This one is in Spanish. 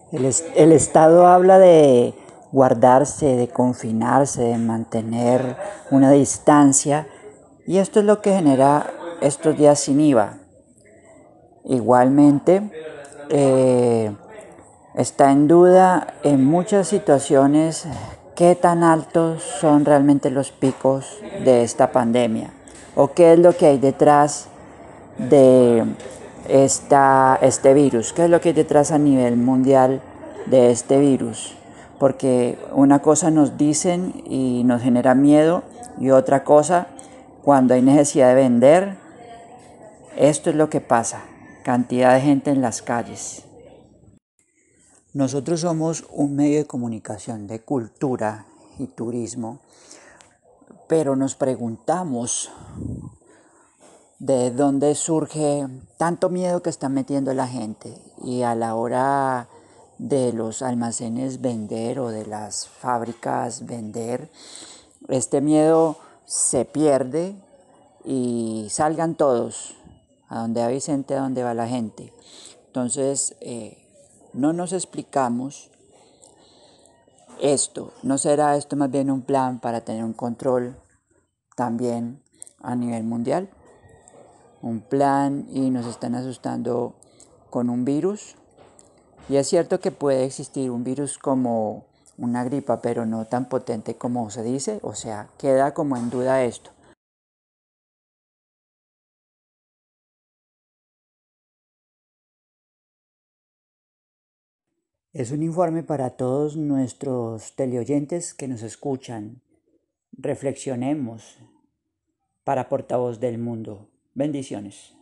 El Estado habla de guardarse, de confinarse, de mantener una distancia, y esto es lo que genera estos días sin IVA. Igualmente, está en duda en muchas situaciones qué tan altos son realmente los picos de esta pandemia o qué es lo que hay detrás de este virus, qué es lo que hay detrás a nivel mundial de este virus. Porque una cosa nos dicen y nos genera miedo, y otra cosa, cuando hay necesidad de vender, esto es lo que pasa, cantidad de gente en las calles. Nosotros somos un medio de comunicación de cultura y turismo, pero nos preguntamos de dónde surge tanto miedo que está metiendo la gente, y a la hora de los almacenes vender o de las fábricas vender, este miedo se pierde y salgan todos, a donde va Vicente, a donde va la gente. Entonces, no nos explicamos esto. ¿No será esto más bien un plan para tener un control también a nivel mundial? Un plan, y nos están asustando con un virus. Y es cierto que puede existir un virus como una gripa, pero no tan potente como se dice. O sea, queda como en duda esto. Es un informe para todos nuestros teleoyentes que nos escuchan. Reflexionemos para Portavoz del Mundo. Bendiciones.